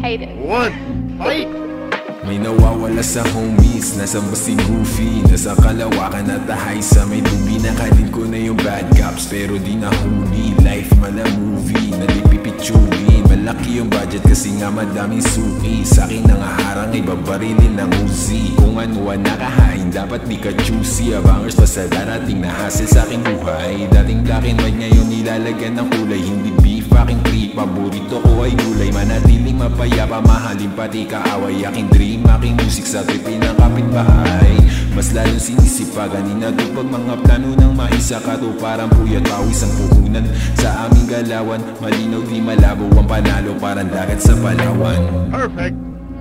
One, fight! May nawawala sa homies, nasa ba si Goofy? Nasa Kalawakan at tahay sa may tubi. Nakalin ko na yung bad cops pero di nahuli. Life man a movie, nalipipitsugin. Malaki yung budget kasi nga madaming suki. Sa'kin nangaharang ay babarilin ng Uzi. Kung ano ang nakahain dapat di ka choosy. Abangers pa sa darating na hassle sa'king buhay. Dating black and white ngayon nilalagyan ng kulay. Hindi beef aking trip, paborito ko ay gulay. Manatiling mapayapa, mahalin pati kaaway. Aking dream, aking music sa tripin ng kapitbahay. Mas lalong sinisipagan, inatupag mga plano ng maisa katuparan. Puyat pawis ang puhunan sa aming galawan. Malinaw di malabo ang panalo, parang dagat sa Palawan. Perfect!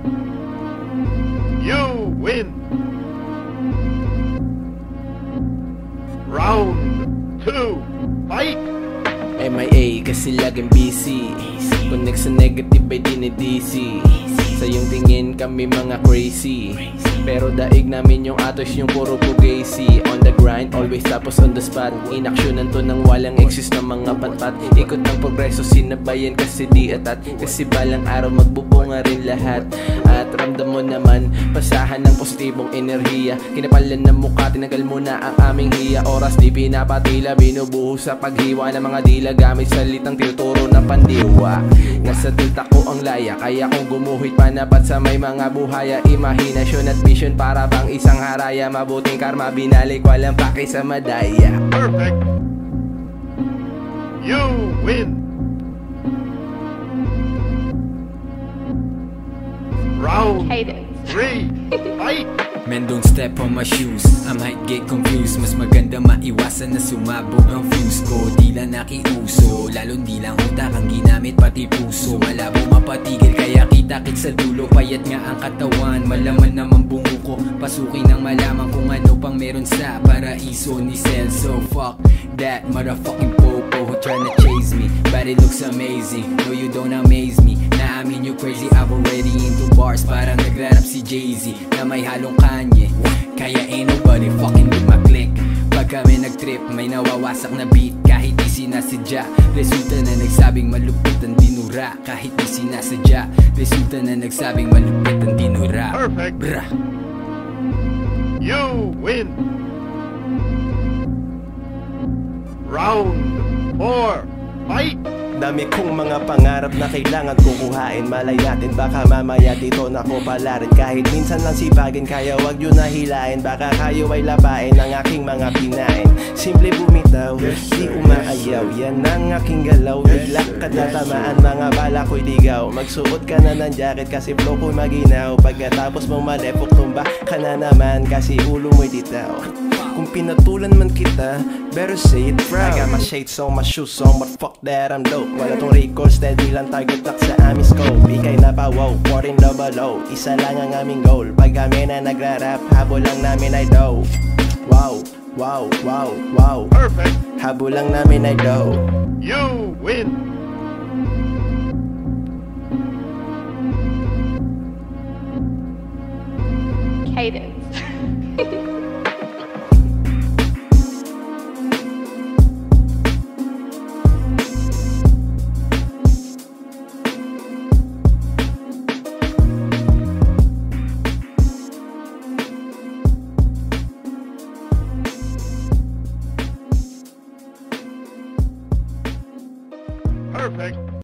You win! Round 2, fight! MIA kasi laging busy. Connect sa negative ay dinidisi. Sa iyong tingin kami mga crazy, pero daig namin yung atos yung puro fugazi. On the grind, always tapos on the spot. Inaksyonan to ng walang exist na mga patpat. Ikot ng progreso, sinabayan kasi di atat. Kasi balang araw magbubunga rin lahat. At ramdam mo naman, pasahan ng positibong enerhiya. Kinapalan ng mukha, tinagal mo na ang aming hiya. Oras di pinapatila, binubuhos sa paghiwa ng mga dila. Gamit salitang tinuturo ng pandiwa. Nasa tilta ko ang laya, kaya kung gumuhit panapat sa may mga buhaya. Imahinasyon at vision para bang isang haraya. Mabuting karma binalik, walang paki sa madaya. Perfect! You win! Round 3, fight! Man, don't step on my shoes, I might get confused. Mas maganda maiwasan na sumabog ang fuse ko. Di lang nakiuso, lalong di lang utak ang ginamit pati puso. Malabo mapatigil kaya kita-kit sa dulo. Payat nga ang katawan, malaman naman bungo ko. Pasukin ang malaman kung ano pang meron sa paraiso ni Celso. Fuck that motherfucking popo who tryna chase me. But it looks amazing, no you don't amaze me. Naamin you crazy, I'm already into bars. Parang nagrarap si Jay-Z na may halong Kanye. Kaya ain't nobody fucking with my click. Pag kami nag-trip, may nawawasak na beat. Kahit di sinasadya, resulta na nagsabing malupit ang dinura. Kahit di sinasadya, resulta na nagsabing malupit ang dinura. Perfect! Brah. You win! Round 4, fight! Dami kong mga pangarap na kailangan kukuhain. Malay natin baka mamaya dito na ko pala rin. Kahit minsan lang sipagin, kaya wag yun nahilain. Baka kayo ay labain ng aking mga pinain. Simple bumitaw, di umaayaw. Yan ang aking galaw. Bigla ka tatamaan, mga bala ko'y ligaw. Magsuot ka na ng jacket kasi flow ko'y maginaw. Pagkatapos mong malepok, tumba ka na naman kasi ulo mo'y ditaw. Kung pinatulan man kita, better say it proud. I got my shades on, my shoes on, but fuck that, I'm dope. Wala tong record, steady lang target lock sa aming scope. Ikay na pa wow, 14 double O. Isa lang ang aming goal. Pag kami na nagra-rap, habol lang namin ay dough. Wow, wow, wow, wow. Perfect! Habol lang namin ay dough. You win! Cadence. Perfect!